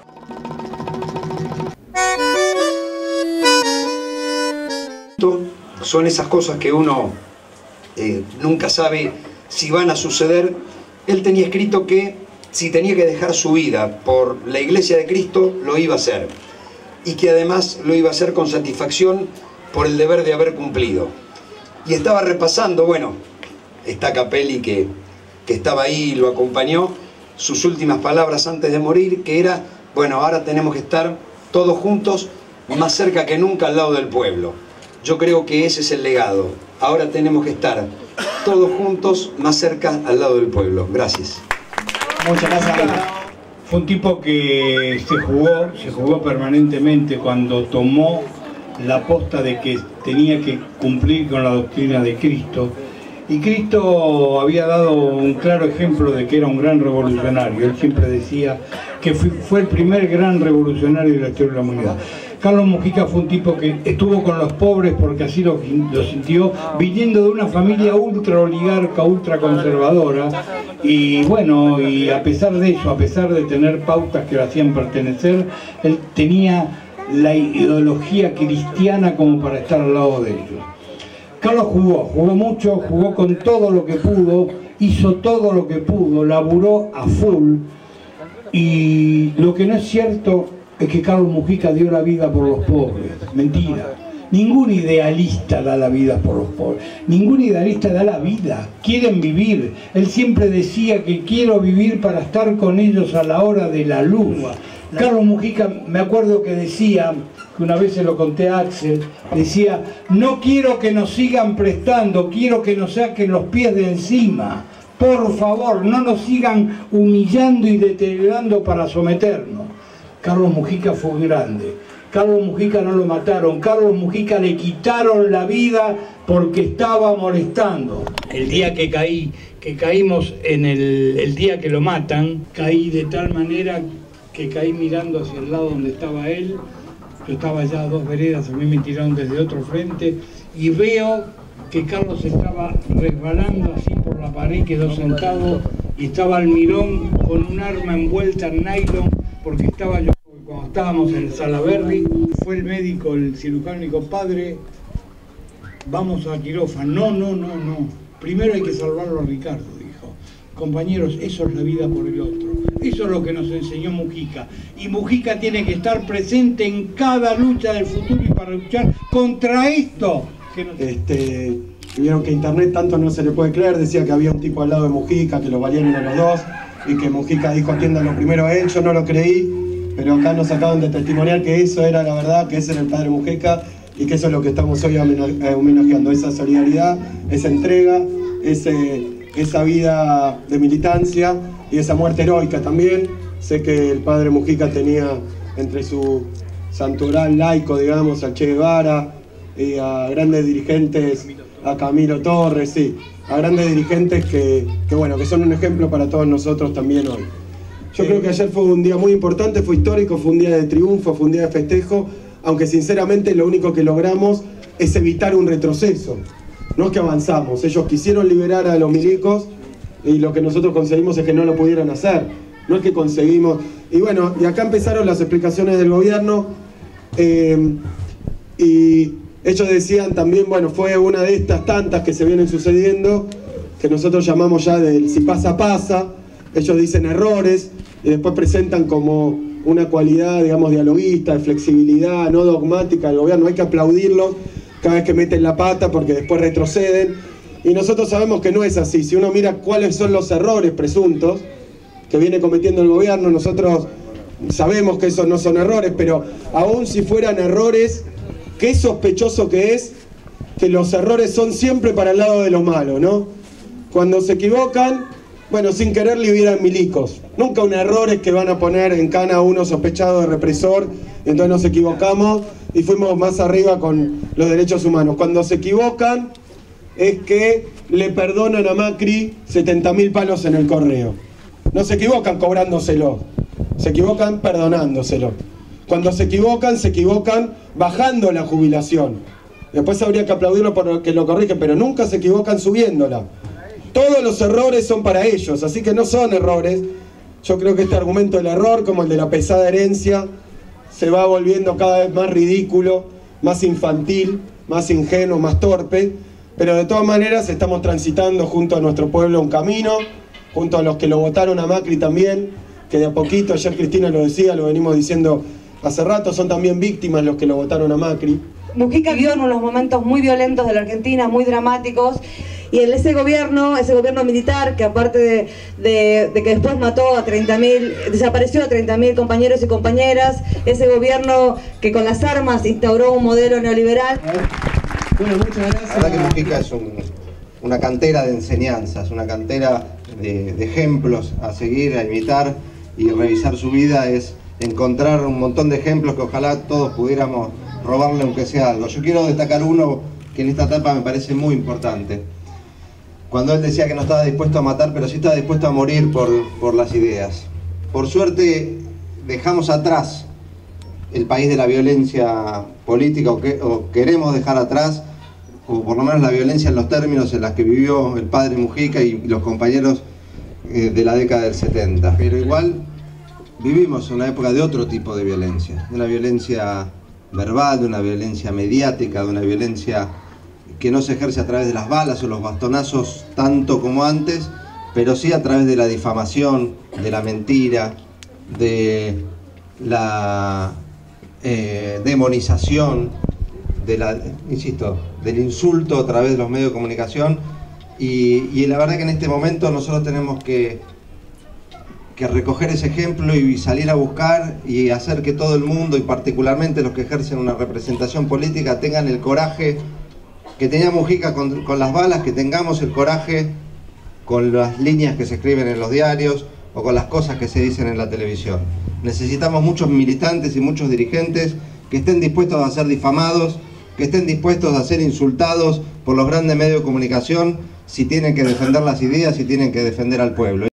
Son esas cosas que uno nunca sabe si van a suceder. Él tenía escrito que si tenía que dejar su vida por la Iglesia de Cristo, lo iba a hacer. Y que además lo iba a hacer con satisfacción por el deber de haber cumplido. Y estaba repasando, bueno, esta Capelli que estaba ahí y lo acompañó, sus últimas palabras antes de morir, que era, bueno, ahora tenemos que estar todos juntos, más cerca que nunca al lado del pueblo. Yo creo que ese es el legado. Ahora tenemos que estar todos juntos, más cerca al lado del pueblo. Gracias. Muchas gracias. Fue un tipo que se jugó permanentemente cuando tomó la posta de que tenía que cumplir con la doctrina de Cristo. Y Cristo había dado un claro ejemplo de que era un gran revolucionario. Él siempre decía que fue el primer gran revolucionario de la historia de la humanidad. Carlos Mujica fue un tipo que estuvo con los pobres porque así lo sintió, viniendo de una familia ultra oligarca, ultra conservadora, y bueno, y a pesar de eso, a pesar de tener pautas que lo hacían pertenecer, él tenía la ideología cristiana como para estar al lado de ellos. Carlos jugó mucho, jugó con todo lo que pudo, hizo todo lo que pudo, laburó a full, y lo que no es cierto es que Carlos Mujica dio la vida por los pobres. Mentira. Ningún idealista da la vida por los pobres. Ningún idealista da la vida. Quieren vivir. Él siempre decía que quiero vivir para estar con ellos a la hora de la luz. Carlos Mujica, me acuerdo que decía, que una vez se lo conté a Axel, decía, no quiero que nos sigan prestando, quiero que nos saquen los pies de encima. Por favor, no nos sigan humillando y deteriorando para someternos. Carlos Mujica fue grande. Carlos Mujica no lo mataron. Carlos Mujica le quitaron la vida porque estaba molestando. El día que caímos en el día que lo matan, caí de tal manera que caí mirando hacia el lado donde estaba él. Yo estaba allá a 2 veredas, a mí me tiraron desde otro frente y veo que Carlos estaba resbalando así por la pared, quedó sentado y estaba Almirón con un arma envuelta en nylon, porque estaba yo, cuando estábamos en Salaberry, fue el médico, el cirujano, y dijo, padre, vamos a quirófano. No, primero hay que salvarlo a Ricardo, dijo. Compañeros, eso es la vida por el otro. Eso es lo que nos enseñó Mujica. Y Mujica tiene que estar presente en cada lucha del futuro y para luchar contra esto. Vieron que internet tanto no se le puede creer, decía que había un tipo al lado de Mujica, que los valieron a los dos, y que Mujica dijo atiéndanlo primero a él. Yo no lo creí, pero acá nos acaban de testimoniar que eso era la verdad, que ese era el padre Mujica, y que eso es lo que estamos hoy homenajeando, esa solidaridad, esa entrega, esa vida de militancia y esa muerte heroica también. Sé que el padre Mujica tenía entre su santoral laico, digamos, a Che Guevara, y a grandes dirigentes, a Camilo Torres, sí, a grandes dirigentes que son un ejemplo para todos nosotros también hoy. Yo creo que ayer fue un día muy importante, fue histórico, fue un día de triunfo, fue un día de festejo, aunque sinceramente lo único que logramos es evitar un retroceso. No es que avanzamos, ellos quisieron liberar a los milicos y lo que nosotros conseguimos es que no lo pudieran hacer. No es que conseguimos... Y bueno, y acá empezaron las explicaciones del gobierno y ellos decían también, bueno, fue una de estas tantas que se vienen sucediendo, que nosotros llamamos ya del si pasa, pasa. Ellos dicen errores y después presentan como una cualidad, digamos, dialoguista, de flexibilidad, no dogmática del gobierno. Hay que aplaudirlos cada vez que meten la pata porque después retroceden. Y nosotros sabemos que no es así. Si uno mira cuáles son los errores presuntos que viene cometiendo el gobierno, nosotros sabemos que esos no son errores, pero aún si fueran errores, qué sospechoso que es que los errores son siempre para el lado de los malos, ¿no? Cuando se equivocan, bueno, sin querer liberan milicos. Nunca un error es que van a poner en cana a uno sospechado de represor, y entonces nos equivocamos y fuimos más arriba con los derechos humanos. Cuando se equivocan es que le perdonan a Macri 70.000 palos en el correo. No se equivocan cobrándoselo, se equivocan perdonándoselo. Cuando se equivocan bajando la jubilación. Después habría que aplaudirlo porque lo corrige, pero nunca se equivocan subiéndola. Todos los errores son para ellos, así que no son errores. Yo creo que este argumento del error, como el de la pesada herencia, se va volviendo cada vez más ridículo, más infantil, más ingenuo, más torpe, pero de todas maneras estamos transitando junto a nuestro pueblo un camino, junto a los que lo votaron a Macri también, que de a poquito, ayer Cristina lo decía, lo venimos diciendo hace rato, son también víctimas los que lo votaron a Macri. Mujica vivió en unos momentos muy violentos de la Argentina, muy dramáticos, y ese gobierno militar, que aparte de que después mató a 30.000, desapareció a 30.000 compañeros y compañeras, ese gobierno que con las armas instauró un modelo neoliberal. Bueno, muchas gracias. La verdad que Mujica es una cantera de enseñanzas, una cantera de ejemplos a seguir, a imitar, y revisar su vida es encontrar un montón de ejemplos que ojalá todos pudiéramos robarle aunque sea algo. Yo quiero destacar uno que en esta etapa me parece muy importante. Cuando él decía que no estaba dispuesto a matar, pero sí estaba dispuesto a morir por las ideas. Por suerte dejamos atrás el país de la violencia política, o queremos dejar atrás, o por lo menos la violencia en los términos en los que vivió el padre Mujica y los compañeros de la década del 70. Pero igual vivimos una época de otro tipo de violencia, de una violencia verbal, de una violencia mediática, de una violencia que no se ejerce a través de las balas o los bastonazos tanto como antes, pero sí a través de la difamación, de la mentira, de la demonización, del insulto a través de los medios de comunicación, y la verdad que en este momento nosotros tenemos que recoger ese ejemplo y salir a buscar y hacer que todo el mundo, y particularmente los que ejercen una representación política, tengan el coraje que tenía Mujica con las balas, que tengamos el coraje con las líneas que se escriben en los diarios o con las cosas que se dicen en la televisión. Necesitamos muchos militantes y muchos dirigentes que estén dispuestos a ser difamados, que estén dispuestos a ser insultados por los grandes medios de comunicación si tienen que defender las ideas, si tienen que defender al pueblo.